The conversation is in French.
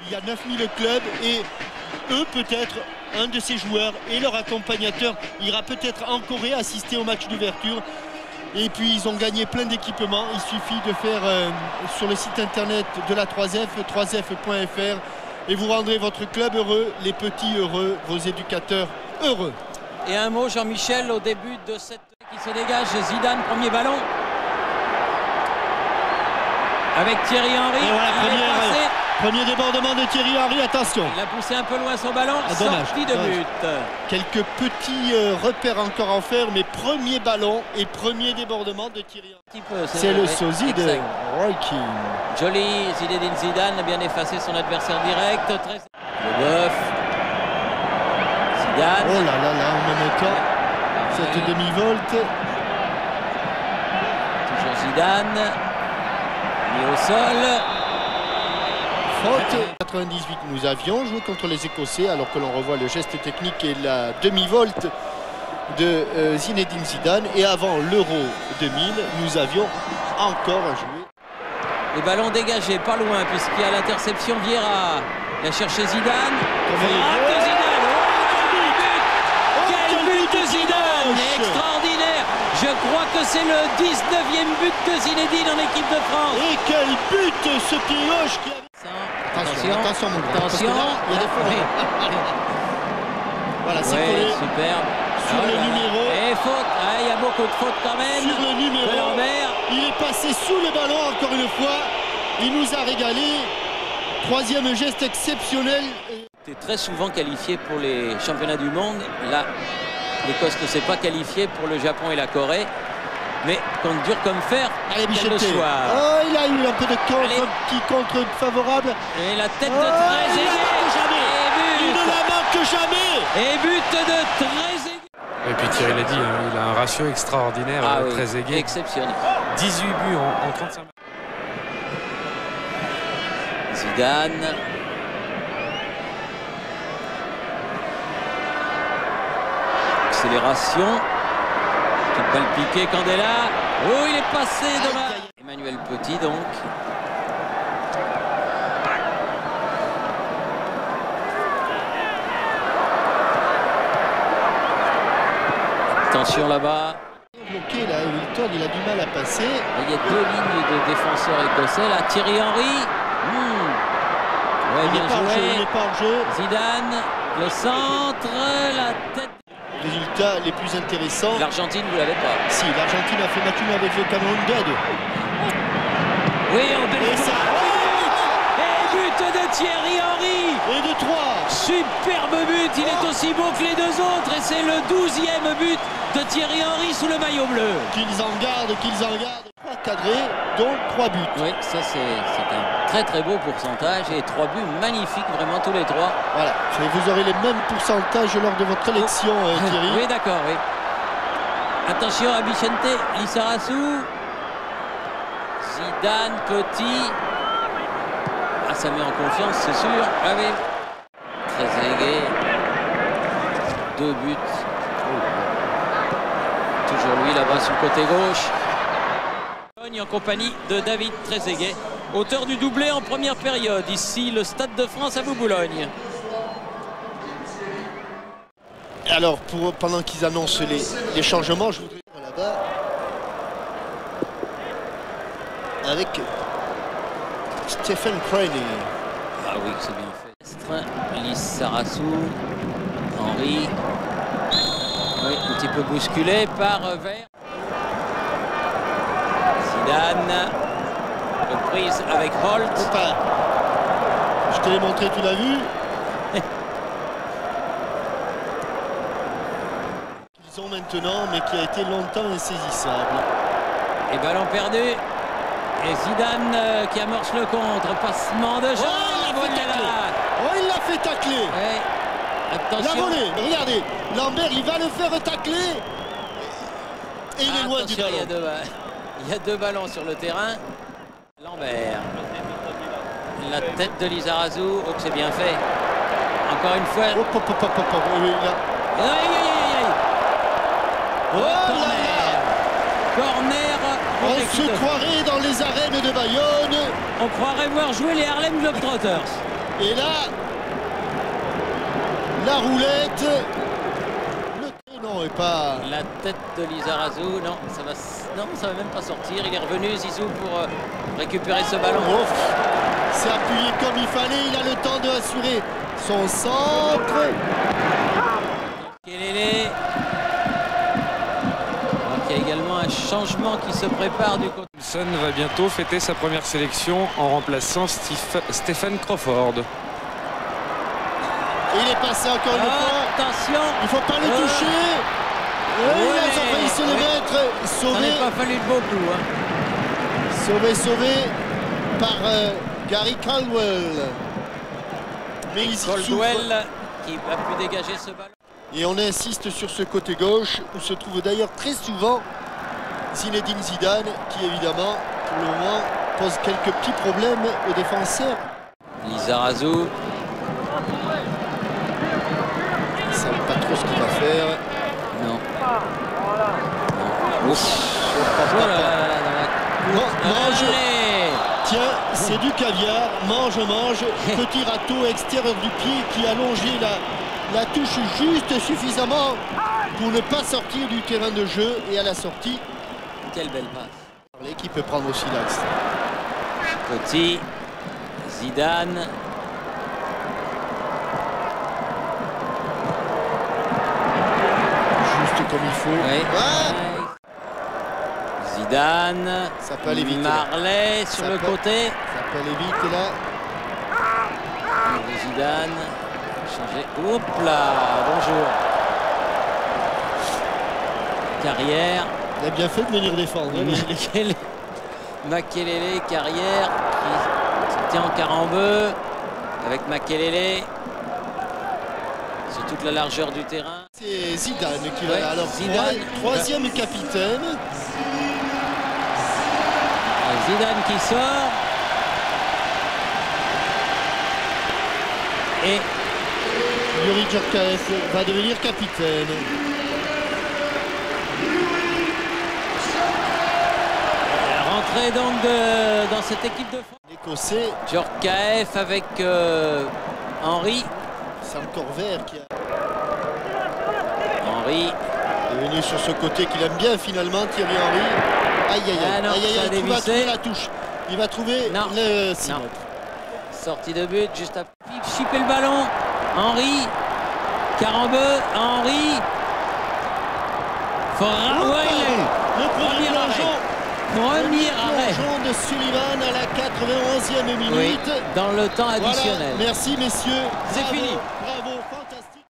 Il y a 9000 clubs et eux, peut-être, un de ces joueurs et leur accompagnateur ira peut-être en Corée assister au match d'ouverture. Et puis ils ont gagné plein d'équipements. Il suffit de faire sur le site internet de la 3F, 3f.fr, et vous rendrez votre club heureux, les petits heureux, vos éducateurs heureux. Et un mot, Jean-Michel, au début de cette qui se dégage. Zidane, premier ballon. Avec Thierry Henry. Et voilà, premier débordement de Thierry Henry, attention. Il a poussé un peu loin son ballon, dommage, sortie de but. Quelques petits repères encore à en faire, mais premier ballon et premier débordement de Thierry Henry. C'est le sosie de Roy Keane. Joli, Zinedine Zidane a bien effacé son adversaire direct. Le bœuf. Zidane. Oh là là là, en même temps, cette demi-volte. Toujours Zidane. Mis au sol. Faute. 98, nous avions joué contre les Écossais, alors que l'on revoit le geste technique et la demi-volte de Zinedine Zidane. Et avant l'Euro 2000, nous avions encore à jouer. Les ballons dégagés, pas loin, puisqu'il y a l'interception. Vieira. Il a cherché Zidane. Frappe de Zidane. Oh, quel but de Zidane! Extraordinaire! Je crois que c'est le 19e but de Zinedine en équipe de France. Et quel but, ce pied gauche qui a... Attention, mon gars. Attention. Il y a des fautes. Voilà, c'est collé. Superbe. Sur le numéro. Et faute. Ah, il y a beaucoup de fautes quand même. Sur le numéro. Il est passé sous le ballon encore une fois. Il nous a régalé. Troisième geste exceptionnel. C'est très souvent qualifié pour les championnats du monde. Là, l'Écosse ne s'est pas qualifiée pour le Japon et la Corée. Mais contre dur comme fer, allez, quel soir. Oh, il a eu un peu de contre, petit contre favorable. Et la tête de Trezeguet. Il ne la manque jamais. Et but de Trezeguet. Et puis Thierry l'a dit, il a un ratio extraordinaire, Trezeguet. Exceptionnel. 18 buts en 35 matchs. Zidane. Accélération. Petite balle piquée, Candela. Oh, il est passé dommage. Emmanuel Petit donc. Attention là-bas. Bloqué là, Wilton, il a du mal à passer. Il y a deux lignes de défenseurs écossais là. Thierry Henry. Ouais, bien joué. Il n'est pas en jeu. Zidane, le centre, la tête. Résultats les plus intéressants. L'Argentine, vous l'avez pas. Si, l'Argentine a fait match nul avec le Cameroun 2-2. Oui, en et ça. Et but de Thierry Henry. Et de 3. Superbe but, il est aussi beau que les deux autres. Et c'est le 12e but de Thierry Henry sous le maillot bleu. Qu'ils en gardent. 3 cadrés, donc 3 buts. Oui, ça c'est un très très beau pourcentage. Et 3 buts magnifiques, vraiment tous les 3. Voilà, et vous aurez les mêmes pourcentages lors de votre élection, Thierry. Oui, d'accord, oui. Attention à Vicente Lizarazu. Zidane, Petit. Ah, ça met en confiance, c'est sûr. Ah oui. Trezeguet. 2 buts. Toujours lui là-bas sur le côté gauche. En compagnie de David Trezeguet, auteur du doublé en première période. Ici, le Stade de France à Boulogne. Alors, pendant qu'ils annoncent les changements, je voudrais là-bas avec Stephen Crane. Ah oui, c'est bien fait. Lizarazu, Henry. Oui, un petit peu bousculé par Vert. Zidane. Reprise avec Holt. Enfin, je te l'ai montré, tu l'as vu. Ils ont maintenant, mais qui a été longtemps insaisissable. Et ballon perdu. Et Zidane qui amorce le contre. Passement de jambes. Oh, il l'a fait tacler. Ouais. Attention. La volée, regardez. Lambert, il va le faire tacler. Et il est loin du ballon. Il y a 2 ballons sur le terrain. Lambert. La tête de Lizarazu. Oh, c'est bien fait. Encore une fois. Oui, là. Aïe, aïe, aïe, aïe. Oh, corner. Corner. On se croirait dans les arènes de Bayonne. On croirait voir jouer les Harlem Globetrotters. Et là, la roulette. Non, et pas. La tête de Lizarazu, non, ça va même pas sortir. Il est revenu, Zizou, pour récupérer ce ballon. Oh, c'est appuyé comme il fallait. Il a le temps de assurer son centre. Kelele. Il y a également un changement qui se prépare du côté. Wilson va bientôt fêter sa première sélection en remplaçant Stephen Crawford. Il est passé encore une fois. Attention. Il ne faut pas le toucher. Il a failli se le mettre. Sauvé. Ça n'a pas fallu de beaucoup. Hein. Sauvé par Gary Caldwell. Mais il Caldwell qui a pu dégager ce ballon. Et on insiste sur ce côté gauche où se trouve d'ailleurs très souvent Zinedine Zidane qui évidemment pour le moment pose quelques petits problèmes aux défenseurs. Lizarazu. Il ne sait pas trop ce qu'il va faire. Non. Mange. Tiens, c'est du caviar. Mange. Petit râteau extérieur du pied qui a longé la touche juste suffisamment pour ne pas sortir du terrain de jeu. Et à la sortie, quelle belle passe. L'équipe peut prendre aussi l'axe. Petit, Zidane. Juste comme il faut. Oui. Ah, Zidane. ça peut aller vite. Marley sur le côté. Ça peut aller vite là. Zidane. Changer. Hop là. Bonjour. Carrière. Il a bien fait de venir défendre. Makelele, Carrière qui se tient en carambeu avec Makelele sur toute la largeur du terrain. C'est Zidane qui va là. Alors Zidane. Troisième capitaine. Zidane qui sort. Et Youri Djorkaeff va devenir capitaine. rentrée donc dans cette équipe de France. L'Écossais. Djorkaeff avec Henry. C'est encore vert qui a. Henry. est venu sur ce côté qu'il aime bien finalement, Thierry Henry. Aïe aïe aïe, non, aïe, aïe, il va trouver la touche. Il va trouver le 6 mètres. Sortie de but, juste à chipper le ballon. Henry. Carambeu, Henry. Le premier plongeon. Premier arrêt de Sullivan à la 91e minute. Oui, dans le temps additionnel. Voilà. Merci messieurs. C'est fini. Bravo.